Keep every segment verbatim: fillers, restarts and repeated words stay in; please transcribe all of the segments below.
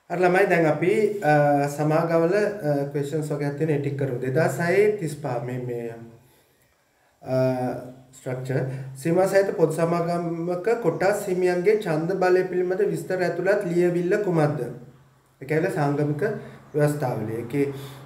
අර ළමයි දැන් අපි සමාගමවල ක්වෙස්චන්ස් වගේ තියෙන ඒ ටික කරමු. දෙදාස් හයේ තිස්පහ මේ මේ ස්ට්‍රක්චර් සීමා සහිත පොත් සමාගමක කොටස් හිමියන්ගේ ඡන්ද බලය පිළිබඳ විස්තර ඇතුළත් ලියවිල්ල කුමක්ද? ඒ කියන්නේ සංගමික ව්‍යවස්ථාවලිය. ඒකේ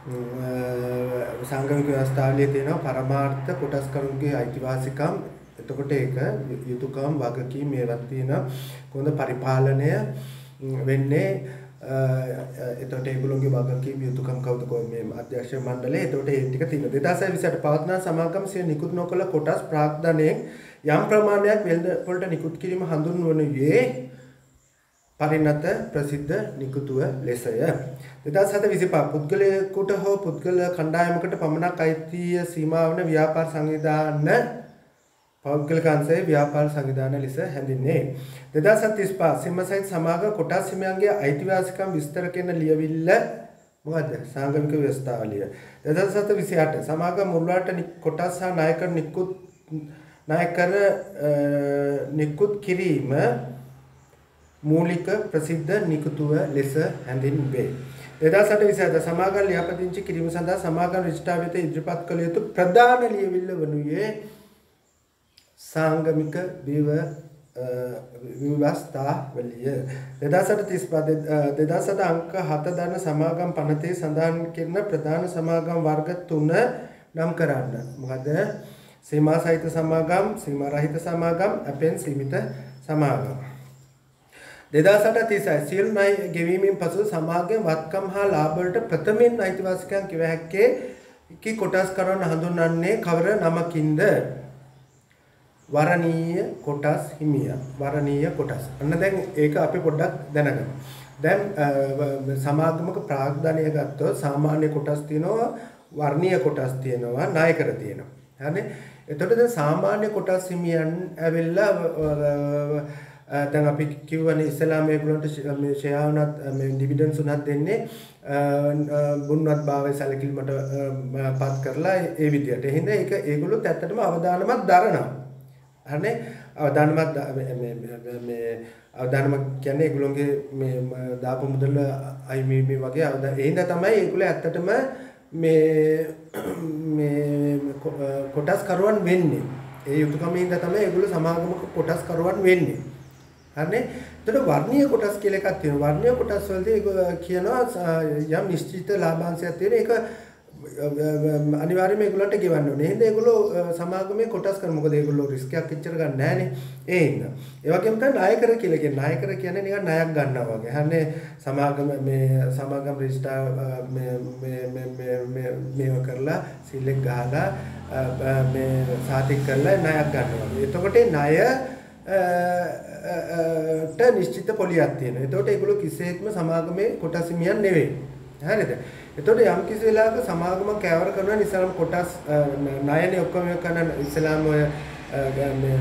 සංගමික ව්‍යවස්ථාවලියේ තියෙනවා පරමාර්ථ කොටස්කරුන්ගේ අයිතිවාසිකම්. එතකොට ඒක යුතුයකම් වගකීම් මේවත් තියෙනවා. කොහොමද පරිපාලනය වෙන්නේ? එතකොට ඒගොල්ලෝගේ වගකීම් යුතුයකම් කවුද කොහොම මේ අධ්‍යක්ෂ මණ්ඩලය. එතකොට ඒ ටික තියෙනවා. දෙදාස් විසිඅට පවත්නා සමාගම් සිය නිකුත් නොකළ කොටස් ප්‍රාග්ධනයෙන් යම් ප්‍රමාණයක් වෙළඳ පොළට නිකුත් කිරීම හඳුන්වනුයේ පරිණත ප්‍රසිද්ධ නිකුතුව ලෙසය. දෙදාස් හත විසිපහ පුද්ගලයෙකුට හෝ පුද්ගල කණ්ඩායමකට පමණක් අයිතිය සීමා වන ව්‍යාපාර සංවිධාන පෞද්ගලික අංශයේ ව්‍යාපාර සංවිධාන ලෙස හැඳින්වේ. දෙදාස් තිස්පහ සීමාසහිත සමාගම කොටස් හිමියන්ගේ අයිතිවාසිකම් විස්තර කරන ලියවිල්ල මොකද්ද? සංගමික ව්‍යවස්ථාවලිය. දෙදාස් විසිඅට සමාගම මුල්වලට කොටස් හා නායකර නිකුත් නායකර නිකුත් කිරීම මූලික ප්‍රසිද්ධ නිකුතුව ලෙස හැඳින්වේ. දෙදාස් අට විසිහත සමාගම් ලියාපදිංචි කිරීම සඳහා සමාගම් රෙජිස්ට්‍රාර් වෙත ඉදිරිපත් කළ යුතු ප්‍රධාන ලියවිල්ල වනුයේ සංගමික විව විවස්ථාවලිය. දෙදාස් අට තිස්පහ දෙදාස් අට අංක හත දරන සමාගම් පනතේ සඳහන් කරන ප්‍රධාන සමාගම් වර්ග තුන නම් කරන්න. මොකද? සීමා සහිත සමාගම්, සීමා රහිත සමාගම්, අපෙන් සීමිත සමාගම්. දෙදාස් අට තිසයි සියලු ණය ගෙවීමෙන් පසු සමාගම් වත්කම් හා ලාභ වලට ප්‍රථමයෙන් අයිතිවාසිකම් කිව හැක්කේ කී කොටස් කරන හඳුන්වන්නේ කවර නමකින්ද? වරණීය කොටස් හිමියා. වරණීය කොටස්. අන්න දැන් ඒක අපි පොඩ්ඩක් දැනගමු. දැන් සමාගමක ප්‍රාග්ධනය ගත්තොත් සාමාන්‍ය කොටස් තියෙනවා, වර්ණීය කොටස් තියෙනවා, නායකර තියෙනවා. හරිනේ? එතකොට දැන් සාමාන්‍ය කොටස් හිමියන් ඇවිල්ලා දැන් අපි කිව්වනේ ඉස්ලාම මේගොල්ලන්ට මේ ෂෙයා උනත් මේ ඩිවිඩන්ඩ්ස් උනත් දෙන්නේ බුන්වත් භාවය සැලකිලිමට පත් කරලා ඒ විදියට. එහෙනම් ඒක ඒගොල්ලොත් ඇත්තටම අවදානමක් දරනවා. හරිනේ? අවදානමක් මේ මේ අවදානමක් කියන්නේ ඒගොල්ලෝගේ මේ දාපු මුදල අයිමි මේ වගේ අවදාන. එහෙනම් තමයි ඒගොල්ලෝ ඇත්තටම මේ මේ කොටස් කරුවන් වෙන්නේ. ඒ යුතුයකමින්ද තමයි ඒගොල්ලෝ සමාගමක කොටස් කරුවන් වෙන්නේ. හරිනේ? එතකොට වර්ණීය කොටස් කියලා එකක් තියෙනවා. වර්ණීය කොටස් වලදී කියනවා යම් නිශ්චිත ලාභාංශයක් තියෙන එක අනිවාර්යයෙන්ම ඒගොල්ලන්ට ගෙවන්න ඕනේ. එහෙනම් ඒගොල්ලෝ සමාගමේ කොටස් කරන මොකද ඒගොල්ලෝ රිස්ක් එකක් එච්චර ගන්න නැහනේ. ඒ හින්දා. ඒ වගේම තමයි නායකර කියලා කියන්නේ. නායකර කියන්නේ නිකන් ණයක් ගන්නවා වගේ. හරිනේ? සමාගම මේ සමාගම් රෙජිස්ට්‍රාර් මේ මේ මේ මේ මේව කරලා සිල්ලෙක් ගහලා මේ සාතික් කරලා ණයක් ගන්නවා. එතකොට ණය ට නිශ්චිත පොලියක් තියෙනවා. එතකොට ඒගොල්ලෝ කිසිසේත්ම සමාගමේ කොටස් හිමියන් නෙවෙයි. හරිද? එතකොට යම් කිසි වෙලාවක සමාගම කෑවර කරනවා ඉස්ලාම් කොටස් ණයනේ ඔක්කොම කරන ඉස්ලාම් ඔය මේ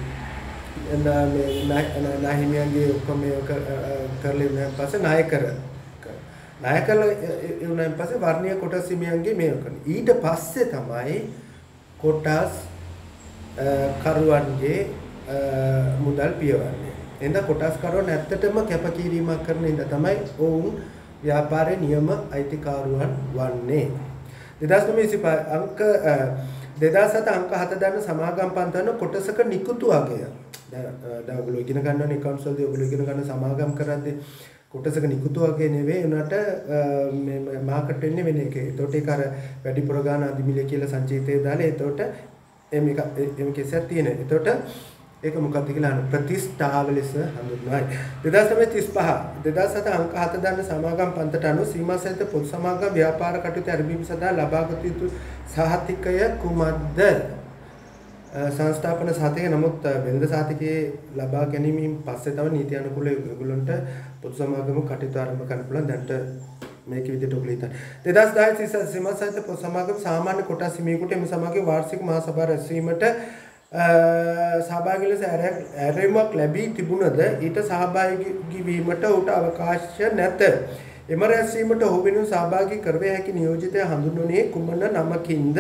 නාහිමියන්ගේ ඔක්කොම කරලා ඉන්න පස්සේ ණය කර ණය කරලා ඉන්න පස්සේ වර්ණීය කොටස් හිමියන්ගේ මේව කරනවා. ඊට පස්සේ තමයි කොටස් කරුවන්ගේ මුදල් පියවන්නේ. එහෙනම් කොටස් කරන ඇත්තටම කැපකිරීමක් කරන ඉඳ තමයි ඔවුන් ව්‍යාපාරයේ නියම අයිතිකාරුවන් වන්නේ. දෙදාස් නවය විසිපහ අංක දෙදාස් හත අංක හත දරන සමාගම් පන්තන කොටසක නිකුතු අගය. දැන් ඔයගොල්ලෝ ඉගෙන ගන්නවනේ accounts වලදී ඔයගොල්ලෝ ඉගෙන ගන්න සමාගම් කරද්දී කොටසක නිකුතු අගය නෙවෙයි උනට මේ මාකට් වෙන්නේ වෙන එකේ. ඒතකොට ඒක අර වැඩි ප්‍රගාන අධිමිල කියලා සංචිතයේ දාලා ඒතකොට එමෙක එම කෙසක් තියෙනවා. ඒතකොට ඒක මොකක්ද කියලා අහන ප්‍රතිස්ථාව ලෙස හඳුන්වයි. දෙදාස් නවය තිස්පහ දෙදාස් හත අංක හත දරන සමාගම් පන්තට අනුව සීමා සහිත පොදු සමාගම් ව්‍යාපාර කටයුතු ආරම්භීම සඳහා ලබාගත යුතු සහතිකය කුමක්ද? සංස්ථාපන සහතිකය. නමුත් වෙළඳ සහතිකයේ ලබා ගැනීමෙන් පස්සේ තමයි නීති අනුකූල ඒගොල්ලන්ට පොදු සමාගම කටයුතු ආරම්භ කරන්න පුළුවන්. දැන්ට මේක විදිහට ඔයගොල්ලෝ හිතන්න. දෙදාස් දහය සීමා සහිත පොදු සමාගම සාමාන්‍ය කොටස් හිමියෙකුට එම සමාගමේ වාර්ෂික මහා සභාව රැස්වීමට සහභාගී ලෙස ඇරයුමක් ලැබී තිබුණද ඊට සහභාගී වීමට ඔහුට අවකාශ නැත. එම රැස්වීමට ඔහු වෙනුවෙන් සහභාගී කරවිය හැකි නියෝජිතය හඳුන්වන්නේ කුමන නමකින්ද?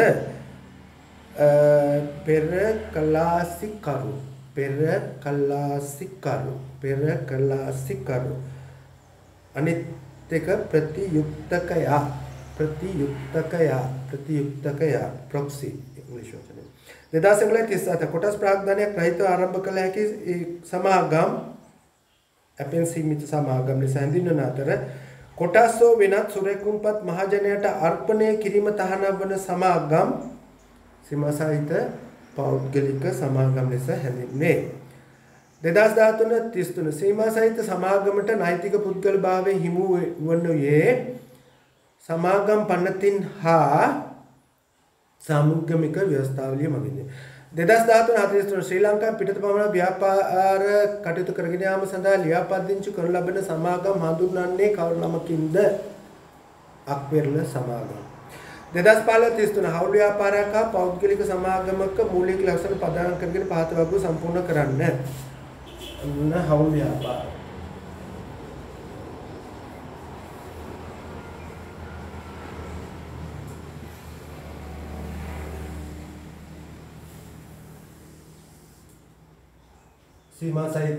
පෙර කලාසිකරු පෙර කලාසිකරු පෙර කලාසිකරු අනිත් දෙක ප්‍රතියුක්තකයා ප්‍රතියුක්තකයා ප්‍රතියුක්තකයා ප්‍රොක්සි ඉංග්‍රීසි වචනේ දෙදාස් තිස් අට කොටස් ප්‍රාග්ධනයක් රහිතව ආරම්භ කළ හැකි සමාගම් අපෙන් සීමිත සමාගම් ලෙස හැඳින්වන අතර කොටස් හෝ වෙනත් සුරකුම්පත් මහජනයාට අර්පණය කිරීම තහනම් වන සමාගම් සීමා සහිත පෞද්ගලික සමාගම් ලෙස හැඳින්වේ. දෙදාස් දහතුන තිස් තුන සීමා සහිත සමාගමට නෛතික පුද්ගල භාවය හිමි වනුයේ සමාගම් පනතින් හා සාමූහික ව්‍යවස්ථාවලිය මගින්. දෙදාස් දහතුන හතළිස් තුන ශ්‍රී ලංකාව පිටත පමණ ව්‍යාපාර කටයුතු කරගෙන යාම සඳහා ලියාපදිංචි කරන ලබන සමාගම් හඳුන්වන්නේ කවර නමකින්ද? අක්වෙරළ සමාගම. දෙදාස් පහළොව තිස් තුන හවුල් ව්‍යාපාරයක් හා පෞද්ගලික සමාගමක මූලික ලක්ෂණ ප්‍රදාන කරගෙන පහත වගුව සම්පූර්ණ කරන්න. අන්න හවුල් ව්‍යාපාර. සීමා සහිත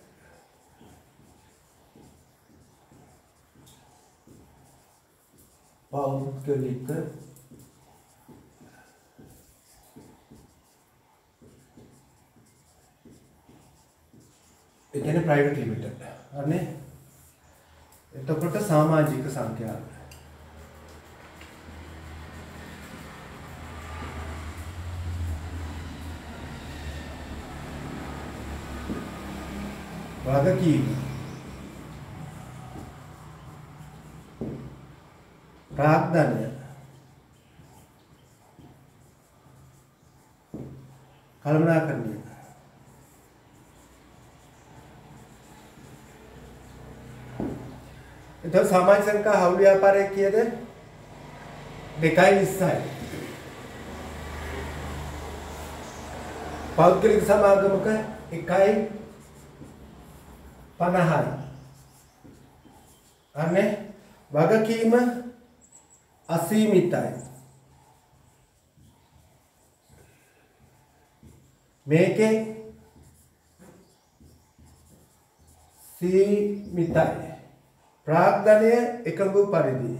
පෞද්ගලික ඒ කියන්නේ ප්‍රයිවට් ලිමිටඩ්. හරිනේ? එතකොට සමාජික සංඛ්‍යාව. වගකීම ප්‍රාග්ධනය කළමනාකරණය එතකොට සමාජ සංඛ්‍යා හවුල් ව්‍යාපාරය කීයද? දෙකයි විස්සයි. පෞද්ගලික සමාගමක එකයි පනහයි. අනේ වගකීම අසීමිතයි. මේකේ සීමිතයි. ප්‍රාග්ධනය එකඟ වූ පරිදි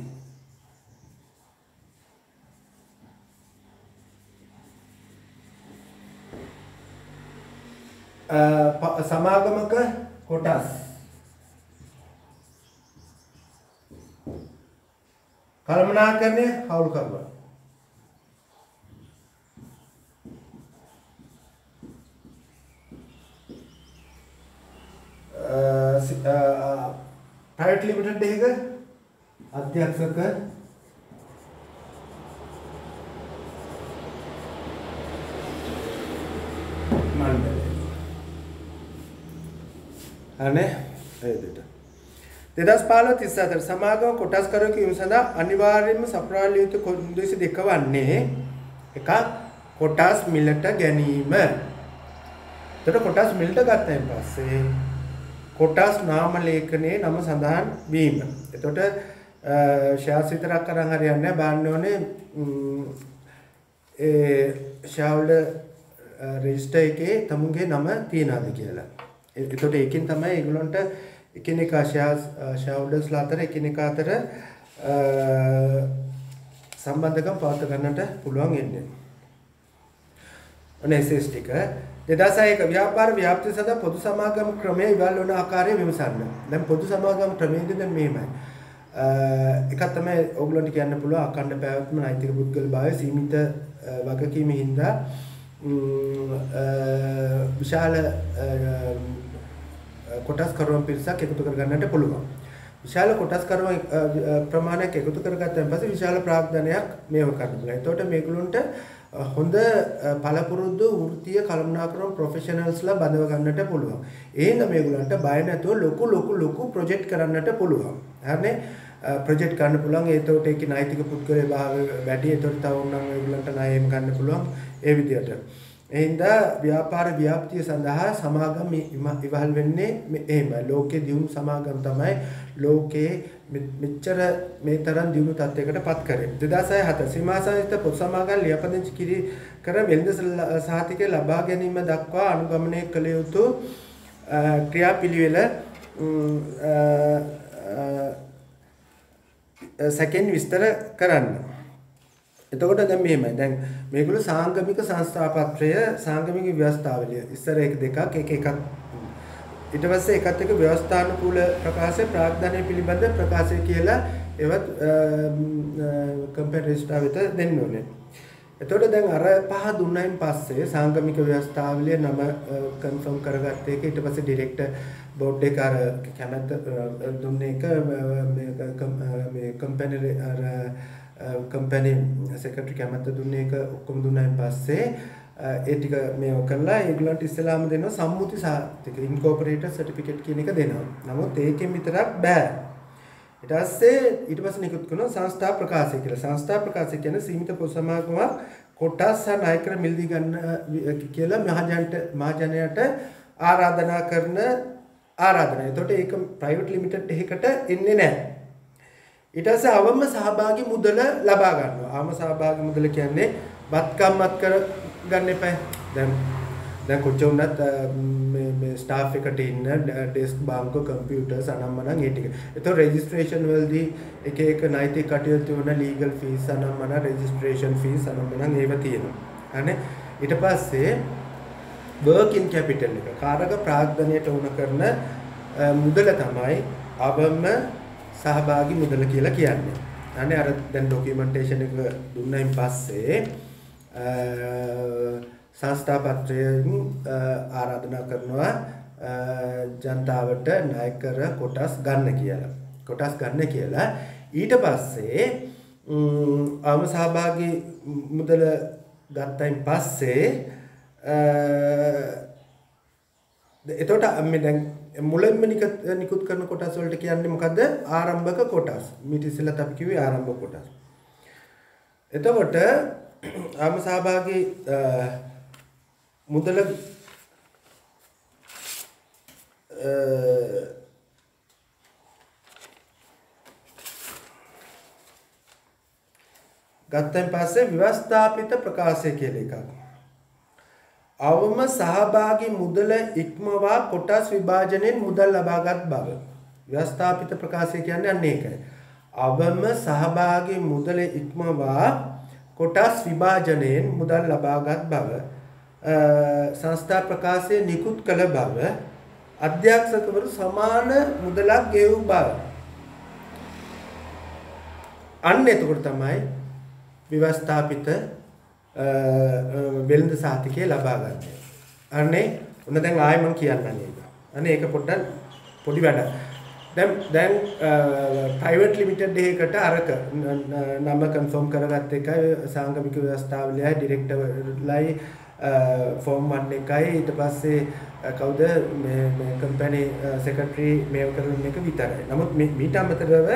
සමාගමක කොටස් කළමනාකරණය හවුල් කරනවා. ප්‍රයිවට් ලිමිටඩ් එකක අධ්‍යක්ෂක මණ්ඩලය. අනේ ඒ දෙට දෙදාස් පහළොව තිස් හතර සමාගම කොටස් කර කිරීම සඳහා අනිවාර්යයෙන්ම සපුරාලිය යුතු කොන්දේසි දෙක වන්නේ එකක් කොටස් මිලට ගැනීම. එතකොට කොටස් මිලට ගත්තයින් පස්සේ කොටස් නාම ලේඛනයේ නම සඳහන් වීම. එතකොට ෂෙයාර්ස් විතරක් අරන් හරියන්නේ නැහැ. බලන්න ඕනේ ඒ ෂෙයාර්හෝල්ඩර් රෙජිස්ටර් එකේ තමුන්ගේ නම තියනවාද කියලා. එතකොට ඒකෙන් තමයි ඒගොල්ලන්ට එකිනෙකා ෂෙයාර්ස් ෂෙයාර්හෝල්ඩර්ස්ලා අතර එකිනෙකා අතර සම්බන්ධකම් පවත්වා ගන්නට පුළුවන් වෙන්නේ. අනේ එස් එස් ටික දෙදාස් හයක ව්‍යාපාර ව්‍යාප්තිය සඳහා පොදු සමාගම් ක්‍රමය ඉවල් වන ආකාරය විමසන්න. දැන් පොදු සමාගම් ක්‍රමයේදී දැන් මෙහෙමයි. එකක් තමයි ඕගොල්ලන්ට කියන්න පුළුවන් අඛණ්ඩ පැවැත්ම නෛතික පුද්ගල භාවය සීමිත වගකීම් හින්දා විශාල කොටස් කරුවන් පිරිසක් එකතු කර ගන්නට පුළුවන්. විශාල කොටස් කරුවන් ප්‍රමාණයක් එකතු කරගත්තන් පස්සේ විශාල ප්‍රාග්ධනයක් මේව කරන්න පුළුවන්. එතකොට මේගොල්ලන්ට හොඳ පළපුරුදු වෘත්තීය කළමනාකරන ප්‍රොෆෙෂනල්ස්ලා බඳව ගන්නට පුළුවන්. එහෙනම් මේගොල්ලන්ට බය නැතුව ලොකු ලොකු ලොකු ප්‍රොජෙක්ට් කරන්නට පුළුවන්. හරිනේ? ප්‍රොජෙක්ට් කරන්න පුළුවන්. ඒතකොට ඒකේ නෛතික පුද්ගලයේ භාවය වැඩි. ඒතකොට තව උනම් ඒගොල්ලන්ට ණයෙම ගන්න පුළුවන්. ඒ විදිහට. එහෙනම් ව්‍යාපාර ව්‍යාප්තිය සඳහා සමාගම් ඉවහල් වෙන්නේ එහෙමයි. ලෝකයේ දියුණු සමාගම් තමයි ලෝකයේ මෙච්චර මේ තරම් දියුණු තත්යකට පත් කරේ. දෙදාස් හත සීමාසහිත පොත් සමාගම් ලියාපදිංචි කිරි කර වෙළඳ සහතිකය ලබා ගැනීම දක්වා අනුගමනය කළ යුතු ක්‍රියාපිළිවෙල සැකෙන් විස්තර කරන්න. එතකොට දැන් මෙහෙමයි. දැන් මේගොල්ලෝ සාංගමික සංස්ථාපත්‍රය සාංගමික ව්‍යවස්ථාවලිය ඉස්සර එක දෙකක් එක එකක් ඊට පස්සේ එකත් එක ව්‍යවස්ථානුකූල ප්‍රකාශය ප්‍රාග්ධනය පිළිබඳ ප්‍රකාශය කියලා ඒවත් කම්පැනි රෙජිස්ට්‍රාර් වෙත දෙන්න ඕනේ. එතකොට දැන් අර පහ දුන්නයින් පස්සේ සාංගමික ව්‍යවස්ථාවලිය නම කන්ෆර්ම් කරගත්ත එක ඊට පස්සේ ඩිරෙක්ටර් බෝඩ් එක අර කැමැත්ත දුන්නේ එක මේ කම්පැනි අර කම්පැනි සෙක්‍රටරි කැමැත්ත දුන්නේ එක ඔක්කොම දුන්නයින් පස්සේ ඒ ටික මේව කරලා ඒගොල්ලන්ට ඉස්සෙල්ලාම දෙනවා සම්මුති සාතික ඉන්කෝපරේටර් සර්ටිෆිකේට් කියන එක දෙනවා. නමුත් ඒකෙන් විතරක් බෑ. ඊට පස්සේ ඊට පස්සේ නිකුත් කරන සංස්ථා ප්‍රකාශය කියලා. සංස්ථා ප්‍රකාශය කියන්නේ සීමිත පොදු සමාගමක් කොටස් සහ ණයකර මිලදී ගන්න කියලා මහජනට මහජනයට ආරාධනා කරන ආරාධනා. එතකොට ඒක ප්‍රයිවට් ලිමිටඩ් එකකට එන්නේ නැහැ. ඊට පස්සේ අවම සහභාගී මුදල ලබා ගන්නවා. අවම සහභාගී මුදල කියන්නේ බත්කම්මත් කර ගන්න එපා. දැන් දැන් කොච්චර වුණත් මේ මේ ස්ටාෆ් එකට ඉන්න ඩෙස්ක් බාංකු කම්පියුටර්ස් අනම්මනම් ඒ ටික. ඒතකොට රෙජිස්ට්‍රේෂන් වලදී එක එක නෛතික කටයුතු වන ලීගල් ෆීස් අනම්මන රෙජිස්ට්‍රේෂන් ෆීස් අනම්මනම් ඒව තියෙනවා. හරිනේ. ඊට පස්සේ වර්කින් කැපිටල් එක කාර්යක ප්‍රාග්ධනයට උණ කරන මුදල තමයි අවම සහභාගී මුදල කියලා කියන්නේ. අනේ අර දැන් ડોකියුමන්ටේෂන් එක දුන්නයින් පස්සේ සංස්ථාපත්‍රයෙන් ආරාධනා කරනවා ජනතාවට ණයකර කොටස් ගන්න කියලා. කොටස් ගන්න කියලා. ඊට පස්සේ අවම සහභාගී මුදල ගත්තයින් පස්සේ එතකොට මේ දැන් මුලින්ම නිකුත් කරන කොටස් වලට කියන්නේ මොකද්ද? ආරම්භක කොටස්. මීට ඉස්සෙල්ලත් අපි කිව්වේ ආරම්භක කොටස්. එතකොට ආම සහභාගී මුදල ගත්තන් පස්සේ ව්‍යවස්ථාපිත ප්‍රකාශය කියලා එකක්. අවම සහභාගී මුදල ඉක්මවා කොටස් විභාජනයෙන් මුදල් ලබාගත් බව. ව්‍යවස්ථාපිත ප්‍රකාශය කියන්නේ අන්න ඒකයි. අවම සහභාගී මුදල ඉක්මවා කොටස් විභාජනයෙන් මුදල් ලබාගත් බව සංස්ථා ප්‍රකාශයේ නිකුත් කළ බව අධ්‍යක්ෂකවරු සමාන මුදලක් ගෙවූ බව. අන්න එතකොට තමයි ව්‍යවස්ථාපිත වෙළඳ සාතිකය ලබා ගන්න. අනේ ඔන්න දැන් ආයෙ මම කියන්නම් ඒක. අනේ ඒක පොඩ්ඩක් පොඩි වැඩක්. දැන් දැන් ප්‍රයිවට් ලිමිටඩ් එකකට අරක නම කන්ෆර්ම් කරගත්ත එකයි සාංගමික ව්‍යවස්ථාවලියයි ඩිරෙක්ටර්ලයි ෆෝම් වන් එකයි ඊට පස්සේ කවුද මේ මේ කම්පැනි සෙක්‍රටරි මේව කරන එක විතරයි. නමුත් මීට අමතරව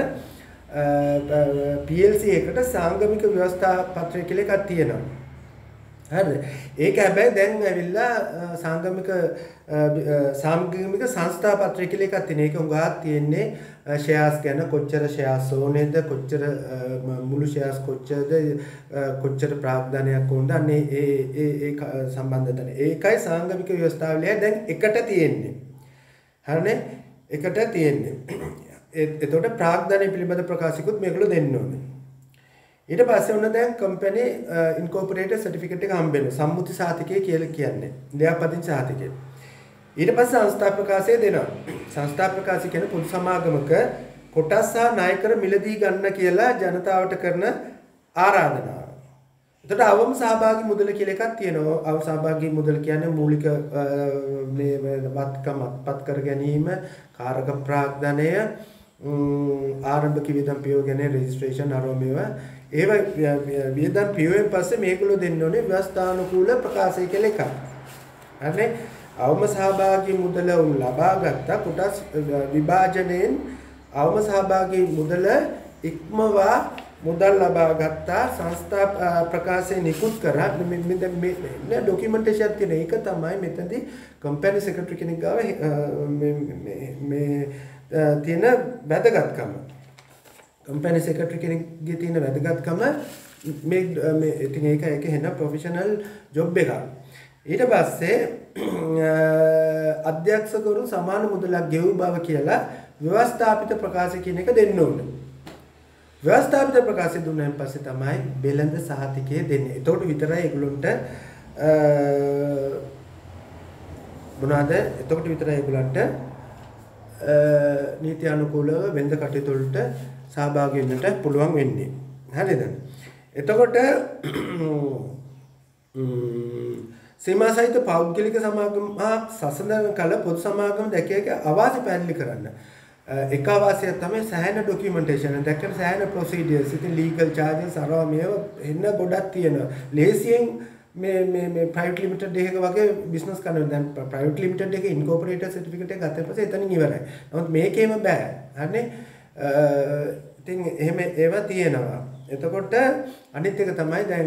පී එල් සී එකට සාංගමික ව්‍යවස්ථා පත්‍රය කියලා එකක් තියෙනවා. හරිද? ඒක හැබැයි දැන් ඇවිල්ලා සාංගමික සාංගමික සංස්ථා පත්‍රය කියලා එකක් තියෙන. ඒක උගාක් තියෙන්නේ ෂෙයාර්ස් ගැන කොච්චර ෂෙයාර්ස් ඕනේද කොච්චර මුළු ෂෙයාර්ස් කොච්චරද කොච්චර ප්‍රාග්ධනයක් ඕනද අනේ ඒ ඒ ඒ සම්බන්ධතන. ඒකයි සාංගමික ව්‍යවස්ථාවලිය දැන් එකට තියෙන්නේ. හරිනේ? එකට තියෙන්නේ. එතකොට ප්‍රාග්ධනය පිළිබඳ ප්‍රකාශිකුත් මේගොල්ලෝ දෙන්න ඕනේ. ඊට පස්සේ ඔන්න දැන් කම්පැනි ඉන්කෝපරේටර් සර්ටිෆිකේට් එක හම්බ වෙනවා. සම්මුති සාතිකය කියලා කියන්නේ. ලියාපදිංචි සාතිකය. ඊට පස්සේ සංස්ථා ප්‍රකාශය දෙනවා. සංස්ථා ප්‍රකාශය කියන්නේ පොදු සමාගමක කොටස් සහ ණයකර මිලදී ගන්න කියලා ජනතාවට කරන ආරාධනාව. එතකොට අවම සහභාගී මුදල කියලා එකක් තියෙනවා. අවම සහභාගී මුදල කියන්නේ මූලික මේ වත්කම් අත්පත් කර ගැනීම, කාරක ප්‍රාග්ධනය, ආරම්භක වියදම් පියව ගැන රෙජිස්ට්‍රේෂන් අරෝමේව ඒවා වියදම් පියවෙන් පස්සේ මේගොල්ලෝ දෙන්න ඕනේ ව්‍යවස්ථානුකූල ප්‍රකාශය කියලා එකක්. හරිනේ? අවම සහභාගී මුදල උන් ලබා ගත්තා කොටස් විභාජනයෙන් අවම සහභාගී මුදල ඉක්මවා මුදල් ලබා ගත්තා සංස්ථා ප්‍රකාශය නිකුත් කරා මේ මේ ડોකියුමන්ටේෂන් තියෙන එක තමයි මෙතනදී කම්පැනි සෙක්‍රටරි කෙනෙක් ගාව මේ මේ තියෙන වැදගත්කම. කම්පැනි සෙක්‍රටරි කෙනෙක්ගේ තියෙන වැදගත්කම මේ මේ ඉතින් ඒක ඒක වෙන ප්‍රොෆෙෂනල් ජොබ් එකක්. ඊට පස්සේ ව්‍යවස්ථාපිත ප්‍රකාශය දුන්නාන් පස්සේ තමයි බෙලඳ සහතිකය දෙන්නේ. එතකොට විතරයි ඒගොල්ලන්ට මොනවාද? එතකොට විතරයි ඒගොල්ලන්ට නීති අනුකූලව වෙළඳ කටයුතු වලට සහභාගී වෙන්නට පුළුවන් වෙන්නේ. හරිද? එතකොට සීමා සහිත පෞද්ගලික සමාගම් හා සසඳන කල පොදු සමාගම දැකියක අවාසි පැහැදිලි කරන්න. එක අවාසියක් තමයි සෑහෙන ඩොකියුමන්ටේෂන් එක දැක්කම සෑහෙන ප්‍රොසීඩියර්ස් ඉතින් ලීගල් චාර්ජස් අරවා මේව එන්න ගොඩක් තියෙනවා. ලේසියෙන් මේ මේ මේ ප්‍රයිවට් ලිමිටඩ් එකක වගේ බිස්නස් කරනවා. දැන් ප්‍රයිවට් ලිමිටඩ් එකේ ඉන්කෝපරේටර් සර්ටිෆිකේට් එක ගත්තට පස්සේ එතනින් ඉවරයි. නමුත් මේකේම බෑ. හරිනේ? ඉතින් එහෙම ඒවා තියෙනවා. එතකොට අනිත් එක තමයි දැන්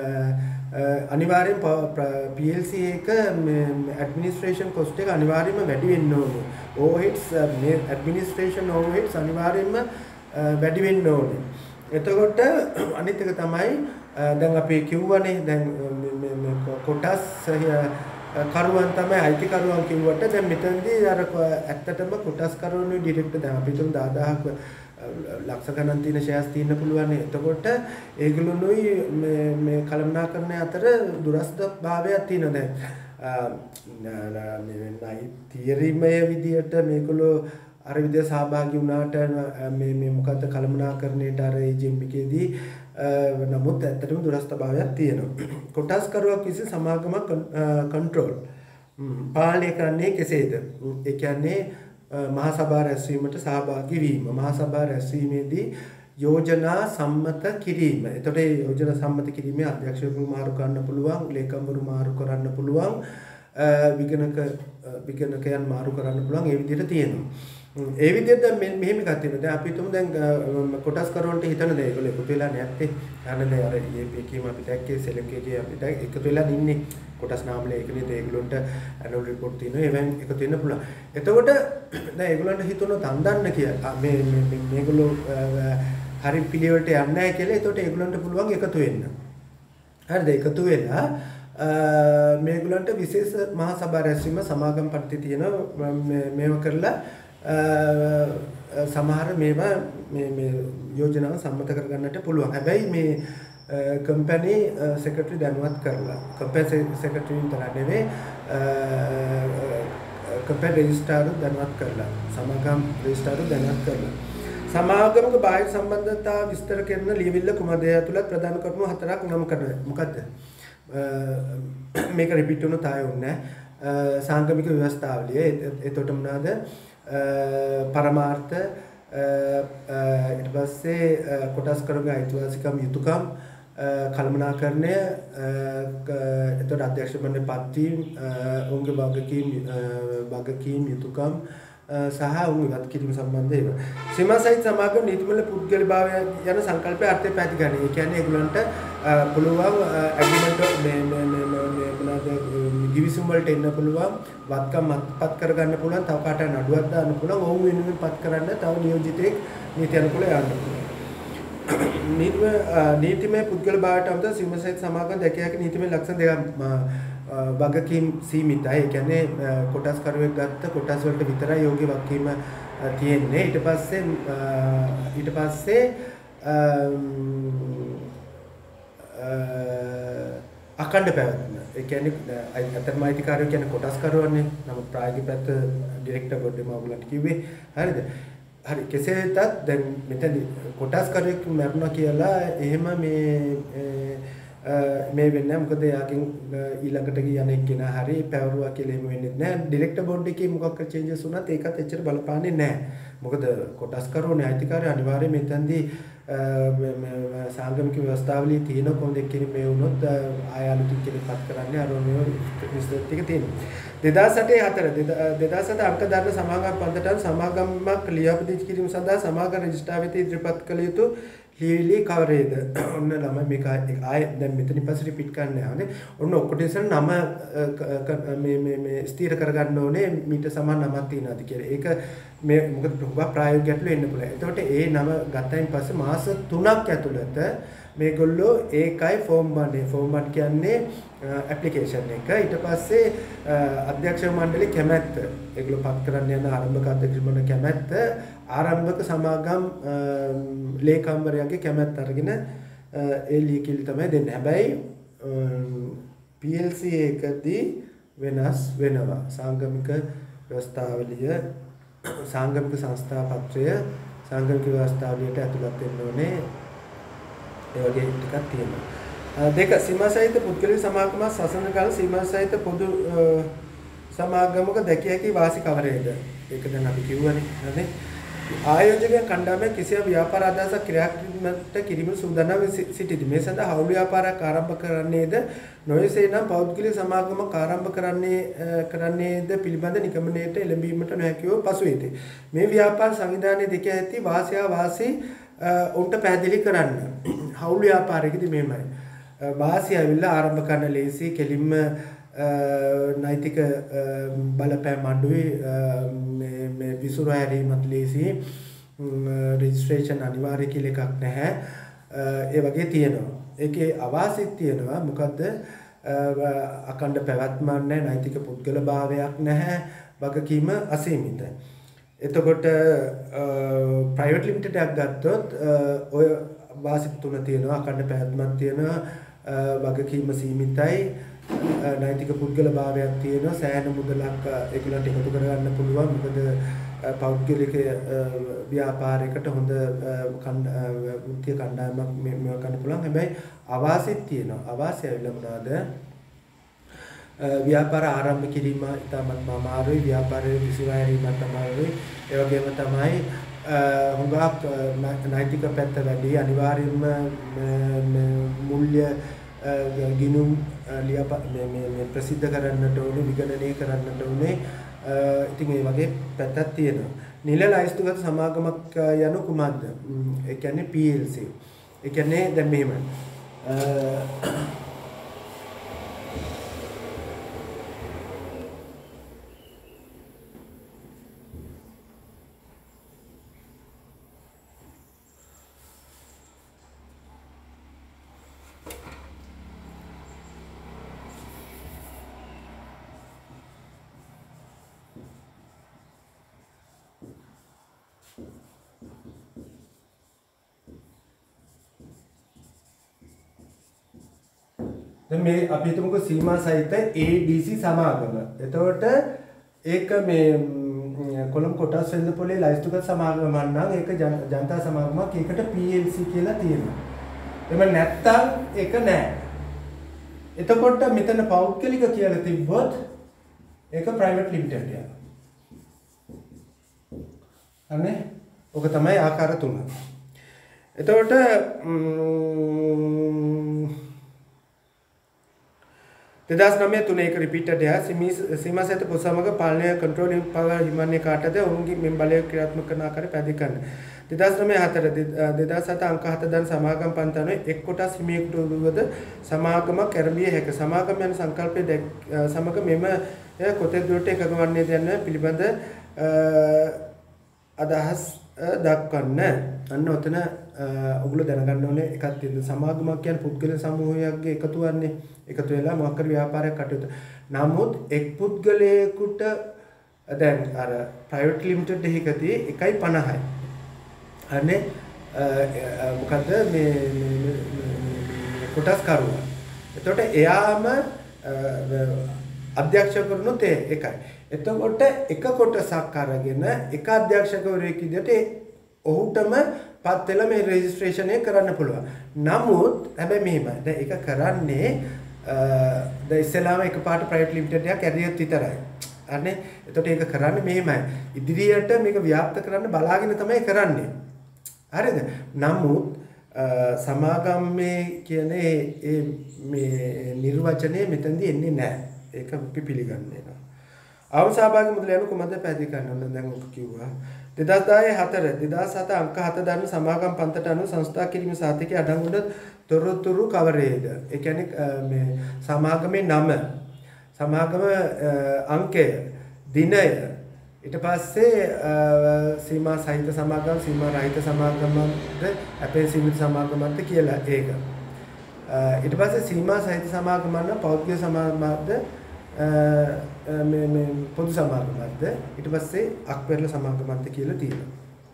අනිවාර්යෙන් P L C එක ඇඩ්මිනිස්ට්‍රේෂන් කොස්ට් එක අනිවාර්යෙන්ම වැඩි වෙන්න ඕනේ. overheads මේ ඇඩ්මිනිස්ට්‍රේෂන් overheads අනිවාර්යෙන්ම වැඩි වෙන්න ඕනේ. එතකොට අනිත් එක තමයි දැන් අපි කිව්වනේ දැන් මේ කොටස් කරුවන් තමයි අයිතිකරුවන් කිව්වට දැන් මෙතනදී අර ඇත්තටම කොටස් කරුවනේ ඩිරෙක්ටර් දැන් අපි තුන් දහදාහක් ලක්ෂ ගණන් තියෙන ෂෙයාර්ස් තියෙන්න පුළුවන්. එතකොට ඒගොල්ලෝනුයි මේ මේ කළමනාකරණය අතර දුරස්ත භාවයක් තියෙනවා. දැන් මේ නයි තියරිමය විදියට මේගොල්ලෝ අර විදිය සහභාගී වුණාට මේ මේ මොකද්ද කළමනාකරණයට අර ඒජෙම්පිකේදී නමුත් ඇත්තටම දුරස්ත භාවයක් තියෙනවා. කොටස් කරුවක් විසින් සමාගමක් කන්ට්‍රෝල් පාලනය කරන්නේ කෙසේද? ඒ කියන්නේ මහා සභා රැස්වීමට සහභාගී වීම. මහා සභා රැස්වීමේදී යෝජනා සම්මත කිරීම. එතකොට මේ යෝජනා සම්මත කිරීමේ අධ්‍යක්ෂකවරු මාරු කරන්න පුළුවන්, ලේකම්වරු මාරු කරන්න පුළුවන්, විගණක විගණකයන් මාරු කරන්න පුළුවන්. ඒ විදිහට තියෙනවා. ඒ විදිහට මෙහෙම එකක් තියෙනවා. දැන් අපි තුමු දැන් කොටස් කරවන්ට හිතන දේ ඒගොල්ලෝ එකතු වෙලා නැත්තේ. අනේ දැන් අර E P කීම අපි දැක්කේ සෙලකේදී අපි දැන් එකතු වෙලා ඉන්නේ. කොටස් නාමලේ ඒකනේ ඒගොල්ලන්ට ඇනුවල් රිපෝට් තියෙනවා. ඒවෙන් එකතු වෙන්න පුළුවන්. එතකොට දැන් ඒගොල්ලන්ට හිතුණොත් අන්දන්න කියලා මේ මේ මේගොල්ලෝ හරි පිළිවෙලට යන්නේ නැහැ කියලා. එතකොට ඒගොල්ලන්ට පුළුවන් එකතු වෙන්න. හරිද? එකතු වෙලා මේගොල්ලන්ට විශේෂ මහා සභා රැස්වීම සමාගම් පරිදි තියෙන මේව කරලා සමහර මේවා මේ මේ යෝජනාව සම්මත කරගන්නට පුළුවන්. හැබැයි මේ කම්පැනි සෙක්‍රටරි දැනුවත් කරලා කම්පැනි සෙක්‍රටරි විතර නෙවෙයි කම්පැනි රෙජිස්ට්‍රාරු දැනුවත් කරලා සමාගම් රෙජිස්ට්‍රාරු දැනුවත් කරලා සමාගමක බාහිර සම්බන්ධතා විස්තර කරන ලියවිල්ල කුමද ඇතුළත් ප්‍රධාන කරුණු හතරක් නම් කරනවා. මොකද්ද? මේක රිපීට් වුණොත් ආයෙ ඕනේ නැහැ. සාංගමික ව්‍යවස්ථාවලිය එතකොට මොනවාද? පරමාර්ථ ඊට පස්සේ කොටස් කරුගේ අයිතිවාසිකම් යුතුයකම් කළමනාකරණය එතකොට අධ්‍යක්ෂ මණ්ඩලයේ පත්වීම් ඔවුන්ගේ වගකීම් වගකීම් යුතුයකම් සහ ඔවුන් ඉවත් කිරීම සම්බන්ධ ඒවා. සීමා සහිත සමාගම නීතිමය පුද්ගලභාවය යන සංකල්පය අර්ථය පැහැදිලි කරන්නේ. ඒ කියන්නේ ඒගොල්ලන්ට පුළුවන් ඇග්‍රීමන්ට් මේ මේ මේ මොනවාද ගිවිසුම් වලට එන්න පුළුවන්, වත්කම් අත්පත් කරගන්න පුළුවන්, තව කාට නඩුවක් දාන්න පුළුවන්, ඔවුන් වෙනුවෙන් පත් කරන්න තව නියෝජිතෙක් නීති අනුකූලව යන්න පුළුවන්. නීතිමය නීතිමය පුද්ගලභාවයට අමතරව සීමා සහිත සමාගම දැකිය හැකි නීතිමය ලක්ෂණ දෙකක් වගකීම් සීමිතයි. ඒ කියන්නේ කොටස් කරුවෙක් ගත්ත කොටස් වලට විතරයි යෝග්‍ය වගකීම තියෙන්නේ. ඊට පස්සේ ඊට පස්සේ අඛණ්ඩ පැවැත්ම. ඒ කියන්නේ අතරම අයිතිකාරයෝ කියන්නේ කොටස් කරුවන්නේ. නමුත් ප්‍රායෝගික පැත්ත ඩිරෙක්ටර් බෝඩ් එකම ඔයගොල්ලන්ට කිව්වේ. හරිද? හරි කෙසේ වෙතත් දැන් මෙතන කොටස් කරුවෙක් මැරුණා කියලා එහෙම මේ මේ වෙන්නේ මොකද යාකින් ඊළඟට යන එක්කෙනා හරි පැවරුවා කියලා එහෙම වෙන්නේ නැහැ. ඩිරෙක්ටර් බෝඩ් එකේ මොකක් හරි චේන්ජස් වුණත් ඒකත් එච්චර බලපාන්නේ නැහැ. මොකද කොටස් කරුවනේ අයිතිකාරය අනිවාර්යයෙන් මෙතනදී සාංගමික ව්‍යවස්ථාවලියේ තියෙන කොහොමද කෙනෙක් මේ වුණොත් ආය අලුතින් කෙනෙක්පත් කරන්නේ අර මේ විස්තර ටික තියෙනවා. දෙදාස් අටේ හතර දෙදාස් අට අංක දරන සමාගම් පන්දට සමාගමක් ලියාපදිංචි කිරීම සඳහා සමාගම් රෙජිස්ට්‍රාර් වෙත ඉදිරිපත් කළ යුතු ලියවිලි කවරේද? ඔන්න ළමයි මේක ආයෙ දැන් මෙතනින් පස්සේ රිපීට් කරන්න යන්නේ. ඔන්න ඔක්කොට ඉස්සර නම මේ මේ මේ ස්ථිර කරගන්න ඕනේ මීට සමාන නමක් තියෙනවාද කියලා. ඒක මේ මොකද ප්‍රායෝගික ගැටලු එන්න පුළුවන්. එතකොට ඒ නම ගත්තයින් පස්සේ මාස තුනක් ඇතුළත මේගොල්ලෝ ඒකයි ෆෝම් one ෆෝම් one කියන්නේ ඇප්ලිකේෂන් එක. ඊට පස්සේ අධ්‍යක්ෂ මණ්ඩලයේ කැමැත්ත ඒගොල්ලෝ පත් කරන්න යන ආරම්භක අධ්‍යක්ෂ මණ්ඩලයේ කැමැත්ත ආරම්භක සමාගම් ලේකම්වරයාගේ කැමැත්ත අරගෙන ඒ ලියකිලි තමයි දෙන්නේ. හැබැයි P L C එකදී වෙනස් වෙනවා. සාංගමික ව්‍යවස්ථාවලිය සාංගමික සංස්ථා පත්‍රය සාංගමික ව්‍යවස්ථාවලියට ඇතුළත් වෙන්න ඕනේ. ඒ වගේ ටිකක් තියෙනවා. දෙක සීමා සහිත පුද්ගලික සමාගම සසඳන කාල සීමා සහිත පොදු සමාගමක දැකිය හැකි වාසි කවරේද? ඒක දැන් අපි කිව්වනේ නේද? ආයෝජක කණ්ඩායම කිසියම් ව්‍යාපාර අදහසක් ක්‍රියාත්මක කිරීම සූදානම් සිටිති. මේ සඳහා හවුල් ව්‍යාපාරයක් ආරම්භ කරන්නේද නොයසේ නම් පෞද්ගලික සමාගමක් ආරම්භ කරන්නේ කරන්නේද පිළිබඳ නිගමනයට එළඹීමට නොහැකිව පසු වෙති. මේ ව්‍යාපාර සංවිධානයේ දෙක ඇති වාසිය වාසි උන්ට පැහැදිලි කරන්න. හවුල් ව්‍යාපාරයකදී මෙහෙමයි. වාසිය ඇවිල්ලා ආරම්භ කරන්න ලේසි කෙලින්ම නෛතික බලපෑම් අඩුයි මේ මේ විසුරු හැරීමත් ලේසි රෙජිස්ට්‍රේෂන් අනිවාර්ය කියලා එකක් නැහැ. ඒ වගේ තියෙනවා. ඒකේ අවාසිත් තියෙනවා. මොකද්ද? අකණ්ඩ පැවැත්මක් නැහැ, නෛතික පුද්ගල භාවයක් නැහැ, වගකීම අසීමිතයි. එතකොට ප්‍රයිවට් ලිමිටඩ් එකක් ගත්තොත් ඔය වාසි තුන තියෙනවා. අකණ්ඩ පැවැත්මක් තියෙනවා, වගකීම සීමිතයි, නෛතික පුද්ගල භාවයක් තියෙනවා, සෑහෙන මුදලක් ඒගොල්ලන්ට එකතු කරගන්න පුළුවන්. මොකද පෞද්ගලික ව්‍යාපාරයකට හොඳ වෘත්තීය කණ්ඩායමක් මේවා ගන්න පුළුවන්. හැබැයි අවාසිත් තියෙනවා. අවාසි ඇවිල්ලා මොනවද? ව්‍යාපාර ආරම්භ කිරීම ඉතාමත් අමාරුයි, ව්‍යාපාරයේ විසුරුවීමත් අමාරුයි. ඒ වගේම තමයි හුඟක් නෛතික පැත්ත වැඩි. අනිවාර්යයෙන්ම මූල්‍ය ගිනුම් ලියපා මේ ප්‍රසිද්ධ කරන්නට ඕනේ, විගණනය කරන්නට ඕනේ. ඉතින් ඒ වගේ පැත්තක් තියෙනවා. නිල ලයිස්තුගත සමාගමක් යනු කුමක්ද? ඒ කියන්නේ P L C. ඒ කියන්නේ දැන් මෙහෙම දැන් මේ අපි හිතමුකෝ සීමා සහිත A D C සමාගම. එතකොට ඒක මේ කොළඹ කොටස් වෙළඳපොලේ ලයිස්තුගත සමාගමක් නම් ඒක ජනතා සමාගමක්. ඒකට P L C කියලා තියෙනවා. එම නැත්තම් ඒක නෑ. එතකොට මෙතන පෞද්ගලික කියලා තිබ්බොත් ඒක ප්‍රයිවට් ලිමිටඩ් යනවා. අනේ ඔක තමයි ආකාර තුන. එතකොට දෙදාස් නවය තුන එක රිපීටඩ් එක සීමා සහිත පොත් සමග පාලනය කන්ට්‍රෝලින් පවර් හිමන්නේ කාටද ඔවුන්ගේ මෙන් බලය ක්‍රියාත්මක කරන ආකාරය පැහැදිලි කරන්න. දෙදාස් නවය හතර දෙදාස් හත අංක හත දන් සමාගම් පන්තනුවේ එක් කොටස් හිමියෙකුට උරුවද සමාගමක් ආරම්භිය හැක. සමාගම යන සංකල්පයේ සමග මෙම කොතෙක් දුරට එකඟ වන්නේද යන පිළිබඳ අදහස් දක්වන්න. අන්න ඔතන ඔගොල්ලෝ දැනගන්න ඕනේ එකක් තියෙනවා. සමාගමක් කියන්නේ පුද්ගල සමූහයක්ගේ එකතු වන්නේ. එකතු වෙලා මොකක් හරි ව්‍යාපාරයක් කටයුතු. නමුත් එක් පුද්ගලයෙකුට දැන් අර ප්‍රයිවට් ලිමිටඩ් එකකදී එකයි පනහයි. අනේ මොකද්ද මේ කොටස් කරුවා. එතකොට එයාම අධ්‍යක්ෂකවරුනොත් එකයි. එතකොට එක කොටසක් අරගෙන එක අධ්‍යක්ෂකවරයෙක් විදිහට ඔහුටම පත් වෙලා මේ රෙජිස්ට්‍රේෂන් එක කරන්න පුළුවන්. නමුත් හැබැයි මෙහෙමයි. දැන් ඒක කරන්නේ දැන් ඉස්සෙල්ලාම එකපාරට ප්‍රයිවට් ලිමිටඩ් එකක් ඇරියොත් විතරයි. හරිනේ? එතකොට ඒක කරන්නේ මෙහෙමයි. ඉදිරියට මේක ව්‍යාප්ත කරන්න බලාගෙන තමයි කරන්නේ. හරිද? නමුත් සමාගමේ කියන්නේ මේ නිර්වචනය මෙතනදී එන්නේ නැහැ. ඒක අපි පිළිගන්නේ නැහැ. අවසාභාගී මුදල යනු කොහොමද පැහැදිලි කරන්න ඕන? දැන් ඔක කිව්වා. දෙදාස් දහය හතර දෙදාස් හත අංක හත දරන සමාගම් පන්තට අනුව සංස්ථා කිරීම සාතිකයේ අඩංගුන තොරතුරු කවරේද? ඒ කියන්නේ මේ සමාගමේ නම, සමාගම අංකය, දිනය, ඊට පස්සේ සීමා සහිත සමාගම් සීමා රහිත සමාගම්ද අපේ සීමිත සමාගම්ද කියලා ඒක. ඊට පස්සේ සීමා සහිත සමාගම් නම් පෞද්ගලික සමාගම්ද මේ මේ පොදු සමාගම්ද ඊට පස්සේ අක්පෙරළ සමාගම්ද කියලා තියෙනවා.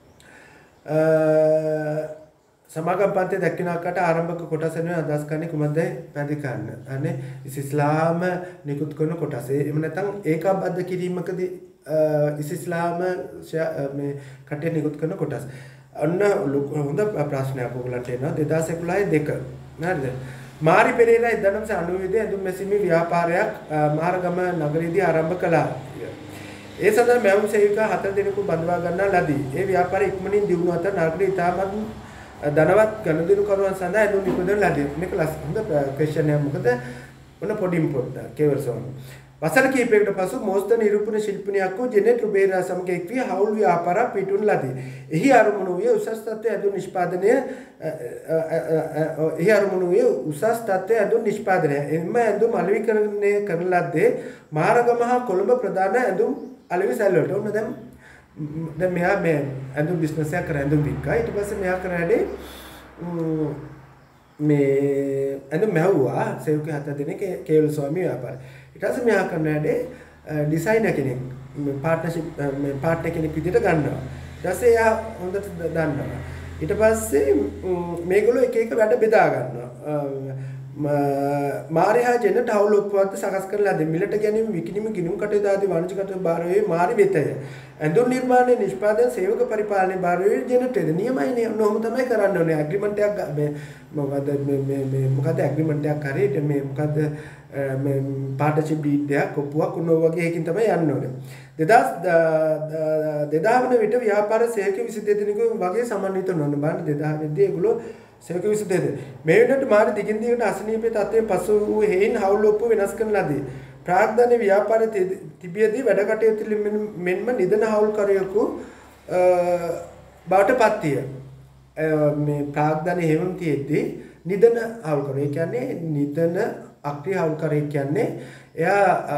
සමාගම් පන්තිය දක්වනකට ආරම්භක කොටස වෙන අදහස් කරන්නේ කුමක්ද පැහැදිලි කරන්න. අනේ ඉස්ලාම නිකුත් කරන කොටස. එහෙම නැත්නම් ඒකාබද්ධ කිරීමකදී ඉස්ලාම මේ කටේ නිකුත් කරන කොටස්. අන්න හොඳ ප්‍රශ්නයක් ඔයගලන්ට එනවා දෙදාස් එකොළහේ දෙක. හරිද? මාරි පෙරේරා එක්දාස් නවසිය අනූ දී ඇඳුම් මැසීමේ ව්‍යාපාරයක් මහරගම නගරයේදී ආරම්භ කළා. ඒ සඳහා මැවුම් සේවිකා හතර දෙනෙකු බඳවා ගන්නා ලදී. ඒ ව්‍යාපාරය ඉක්මනින් දියුණු අතර නගරයේ ඉතාමත් ධනවත් ගනුදෙනු කරුවන් සඳහා ඇඳුම් නිපදවන ලදී. මේක හොඳ ක්වෙස්චන් එකක්. මොකද ඔන්න පොඩිම් පොඩ්ඩක් කේවල්සෝන්. වසර කිහිපයකට පසු මෝස්තර නිරූපණ ශිල්පිනියක් වූ ජෙනෙට් රුබේරා සමග එක් වී හවුල් ව්‍යාපාරයක් පිටුන ලදී. එහි අරමුණු වූයේ උසස් තත්ත්වයේ ඇඳුම් නිෂ්පාදනය එහි අරමුණු වූයේ උසස් තත්ත්වයේ ඇඳුම් නිෂ්පාදනය. එම ඇඳුම් අලෙවිකරණය කරන ලද්දේ මහරගම හා කොළඹ ප්‍රධාන ඇඳුම් අලෙවි සැලවලට. ඔන්න දැන් දැන් මෙහා මේ ඇඳුම් බිස්නස් එකක් කරා ඇඳුම් වික්කා. ඊට පස්සේ මෙහා කරන්නේ මේ ඇඳුම් මැව්වා සේවක හතර දෙනෙක් කේවල ස්වාමී ව්‍යාපාරය. ඊට පස්සේ මෙහා කරන හැඩේ ඩිසයිනර් කෙනෙක් පාර්ට්නර්ෂිප් මේ පාර්ට්නර් කෙනෙක් විදිහට ගන්නවා. ඊට පස්සේ එයා හොඳට දන්නවා. ඊට පස්සේ මේගොල්ලෝ එක එක වැඩ බෙදා ගන්නවා. මාරිහා ජෙනට හවුල් ඔප්පුවක්ද සකස් කරලා දෙන්න මිලට ගැනීම විකිණීම ගිණුම් කටයුතු ආදී වාණිජ කටයුතු භාර වේ මාරි වෙතය. ඇඳුම් නිර්මාණය නිෂ්පාදන සේවක පරිපාලනයේ භාර වේ ජෙනටද නියමයිනේ. ඔන්නෝම තමයි කරන්න ඕනේ. ඇග්‍රීමන්ට් එකක් මේ මොකද මේ මේ මේ මොකද ඇග්‍රීමන්ට් එකක් හරියට මේ මොකද මේ පාර්ට්නර්ෂිප් ඩීඩ් එකක් ඔප්පුවක් උනෝ වගේ එකකින් තමයි යන්න ඕනේ. දෙදාස් දෙදාස් වන විට ව්‍යාපාර සේවක විසි දෙනෙකු වගේ සමන්විත නොවන බාන දෙදාස් වෙද්දී ඒගොල්ලෝ සේවක විසි දෙනෙක් මේ වෙනකොට මාර දිගින් දිගට අසනීපේ තත්ත්වයෙන් පසු වූ හේයින් හවුල් ඔප්පුව වෙනස් කරන ලදී. ප්‍රාග්ධාන ව්‍යාපාරයේ තිබියදී වැඩ කටයුතු මෙන්ම නිදන හවුල්කරුවෙකු බවට පත්විය. මේ ප්‍රාග්ධානයේ හේවම් තියෙද්දී නිදන හවුල්කරුව. ඒ කියන්නේ නිදන අක්‍රිය හවුල්කරුවෙක් කියන්නේ එයා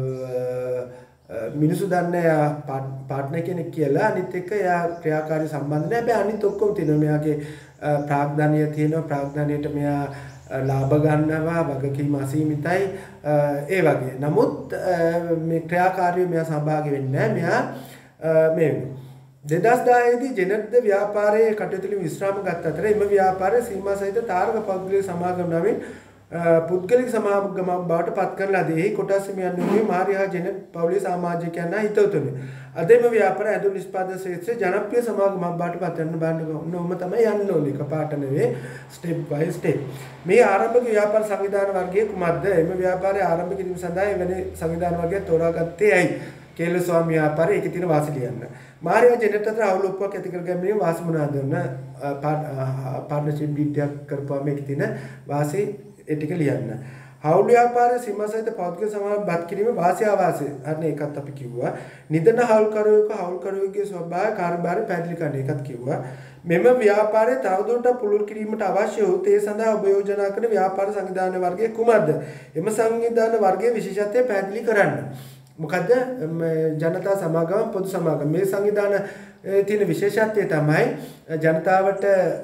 මිනිසු දන්නේ එයා පාර්ට්නර් කෙනෙක් කියලා අනිත් එක්ක එයා ක්‍රියාකාරී සම්බන්ධ නැහැ. හැබැයි අනිත් ඔක්කොම තියෙනවා. මෙයාගේ ප්‍රාග්ධානය තියෙනවා. ප්‍රාග්ධානයට මෙයා ලාභ ගන්නවා. වගකීම් අසීමිතයි. ඒ වගේ. නමුත් මේ ක්‍රියාකාරීව මෙයා සහභාගී වෙන්නේ නැහැ. මෙයා මේ දෙදාස් දහය දී ජෙනට්ද ව්‍යාපාරයේ කටයුතු වලින් විශ්‍රාම ගත් අතර එම ව්‍යාපාරයේ සීමා සහිත තාරක පෞද්ගලික සමාගම් නමින් පුද්ගලික සමාගමක් බවට පත් කරලා දී එහි කොටස් මෙයන්ගේ මාරියා ජෙනට් පවුලේ සමාජිකයන් හිතවතුනි. අද එම ව්‍යාපාරය ඇඳුම් නිෂ්පාදන ක්ෂේත්‍රයේ ජනප්‍රිය සමාගමක් බවට පත් වෙන බාන්න ඕනම තමයි යන්න ඕනේ. කපාට නෙවෙයි ස්ටෙප් බයි ස්ටෙප්. මේ ආරම්භක ව්‍යාපාර සංවිධාන වර්ගයේ කුමක්ද? එම ව්‍යාපාරය ආරම්භ කිරීම සඳහා එවැනි සංවිධාන වර්ගයක් තෝරාගත්තේ ඇයි? කේල ස්වාමී ව්‍යාපාරය ඒකේ තියෙන වාසි ලියන්න. මාරියා ජෙනට් අතර අවුල් ඔප්පුවක් ඇති කර ගැනීම වාසි මොනවාද? පාර්ට්නර්ෂිප් ඩීඩ් එකක් කරපුවාම ඒකේ තියෙන වාසි ඒ ටික ලියන්න. හවුල් ව්‍යාපාරයේ සීමා සහිත පෞද්ගලික සමාගම් බත් කිරීම වාසි ආවාසය. අන්න ඒකත් අපි කිව්වා. නිදන හවුල්කරුවෙකු හවුල්කරුවෙකුගේ ස්වභාවය කාර්යභාරය පැහැදිලි කරන්න ඒකත් කිව්වා. මෙම ව්‍යාපාරය තවදුරටත් පුළුල් කිරීමට අවශ්‍ය වූ තේ සඳහා ඔබ යෝජනා කරන ව්‍යාපාර සංවිධාන වර්ගය කුමක්ද? එම සංවිධාන වර්ගයේ විශේෂත්වය පැහැදිලි කරන්න. මොකද ජනතා සමාගම පොදු සමාගම මේ සංවිධාන තියෙන විශේෂත්වය තමයි ජනතාවට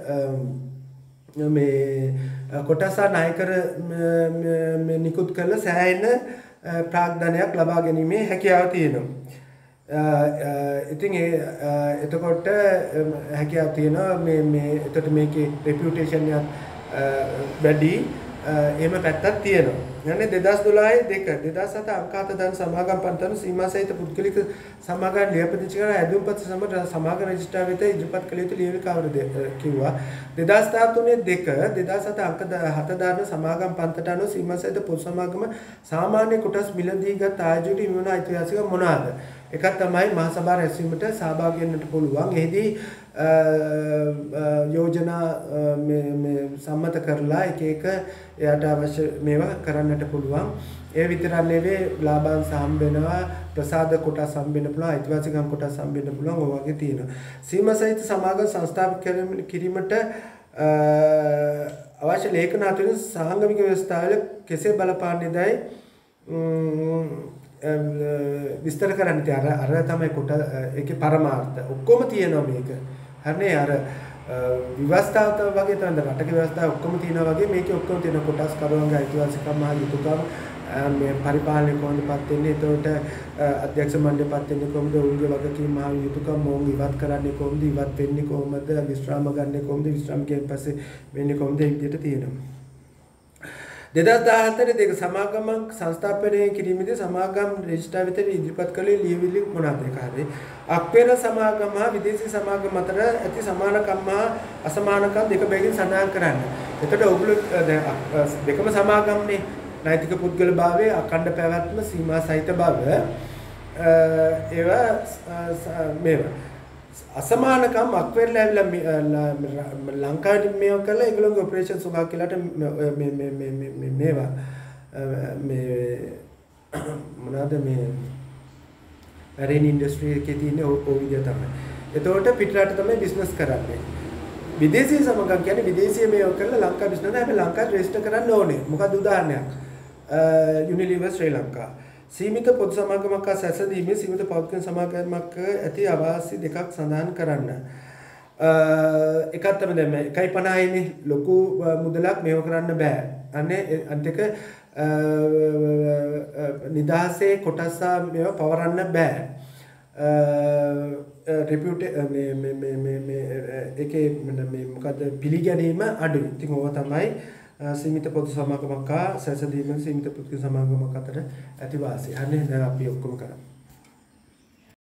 මේ කොටස නායකර නිකුත් කළ සෑහෙන ප්‍රාග්ධනයක් ලබා ගැනීමේ හැකියාව තියෙනවා. ඉතින් ඒ එතකොට හැකියාව තියෙනවා මේ මේ එතකොට මේකේ රෙපියුටේෂන් එක වැඩි එහෙම පැත්තක් තියෙනවා. යන්නේ දෙදාස් දොළහේ දෙක දෙදාස් හත අංක හත දන් සමාගම් පන්තන සීමා සහිත පුද්ගලික සමාගම් ලියාපදිංචි කර ඇඳුම්පත් සමග සමාගම් රෙජිස්ටර් වෙත ඉදිරිපත් කළ යුතු ලියවිලි කවරද කිව්වා. දෙදාස් දහතුනේ දෙක දෙදාස් හත අංක හත දාන සමාගම් පන්තට අනුව සීමා සහිත පොදු සමාගම සාමාන්‍ය කොටස් මිලදීගත් ආයෝජනයට හිමිවන ඓතිහාසික මොනවාද? එකක් තමයි මහ සභා රැස්වීමට සහභාගී වෙන්නට පුළුවන්. එහිදී යෝජනා මේ සම්මත කරලා එක එක එයාට අවශ්‍ය මේවා කරන්නට පුළුවන්. ඒ විතරක් නෙවෙයි ලාභාංශ හම්බ වෙනවා, ප්‍රසාද කොටස් හම්බ වෙන්න පුළුවන්, අයිතිවාසිකම් කොටස් හම්බ වෙන්න පුළුවන්. ඔය වගේ තියෙනවා. සීමා සහිත සමාගම් සංස්ථාපිත කිරීමට අවශ්‍ය ලේඛන අතරින් සාංගමික ව්‍යවස්ථාවල කෙසේ බලපාන්නේදයි විස්තර කරන්න තිය අර අර තමයි කොට ඒකේ පරමාර්ථ ඔක්කොම තියෙනවා මේක. හරිනේ අර විවස්ථාව වගේ තමයි රටක ව්‍යවස්ථාව ඔක්කොම තියෙනවා වගේ මේකේ ඔක්කොම තියෙන කොටස් කරුවන්ගේ අයිතිවාසිකම් මහ යුතුයකම් මේ පරිපාලනය කොහොමදපත් වෙන්නේ එතකොට අධ්‍යක්ෂ මණ්ඩලයපත් වෙන්නේ කොහොමද උන්ගේ වගකීම් මහ යුතුයකම් මොවුන් ඉවත් කරන්නේ කොහොමද ඉවත් වෙන්නේ කොහොමද විශ්‍රාම ගන්න කොහොමද විශ්‍රාම ගියන් පස්සේ වෙන්නේ කොහොමද ඒ විදිහට තියෙනවා. දෙදහස් දහහතර දෙක සමාගම සංස්ථාපනය කිරීමේදී සමාගම් රෙජිස්ට්‍රාර් වෙත ඉදිරිපත් කළේ ලියවිලි මොනවාද ඒක හරියි. අපේර සමාගම හා විදේශී සමාගම් අතර ඇති සමානකම් හා අසමානකම් දෙක බැගින් සඳහන් කරන්න. එතකොට ඔයගොල්ලෝ දෙකම සමාගම්නේ නෛතික පුද්ගල භාවයේ අඛණ්ඩ පැවැත්ම සීමා සහිත බව ඒවා මේවා අසමානකම් අක්වෙරලා ඇවිල්ලා ලංකාවේ මේව කරලා ඒගොල්ලෝගේ ඔපරේෂන් සුභා කියලාට මේ මේ මේ මේ මේවා මේ මොනවාද මේ මැරීන් ඉන්ඩස්ට්‍රි එකේ තියෙන ඕ විදිය තමයි. එතකොට පිටරට තමයි බිස්නස් කරන්නේ. විදේශීය සමගම් කියන්නේ විදේශීය මේව කරලා ලංකා බිස්නස් හැබැයි ලංකාවේ රෙජිස්ටර් කරන්න ඕනේ. මොකද උදාහරණයක් Unilever ශ්‍රී ලංකා සීමිත පොදු සමාගමක් හා සැසඳීමේ සීමිත පෞද්ගලික සමාගමක් ඇති අවාසි දෙකක් සඳහන් කරන්න. එකක් තමයි දැන් එකයි පනහයිනේ ලොකු මුදලක් මේව කරන්න බෑ. අනේ අනිත් එක නිදහසේ කොටස මේව පවරන්න බෑ. රිපියුටේ මේ මේ මේ මේ මේ ඒකේ මේ මොකද්ද පිළිගැනීම අඩුයි. ඉතින් ඕවා තමයි සීමිත පොදු සමාගමක් හා සැසඳීමේ සීමිත පොදු සමාගමක් අතර ඇති වාසිය. අනේ දැන් අපි ඔක්කොම කරමු.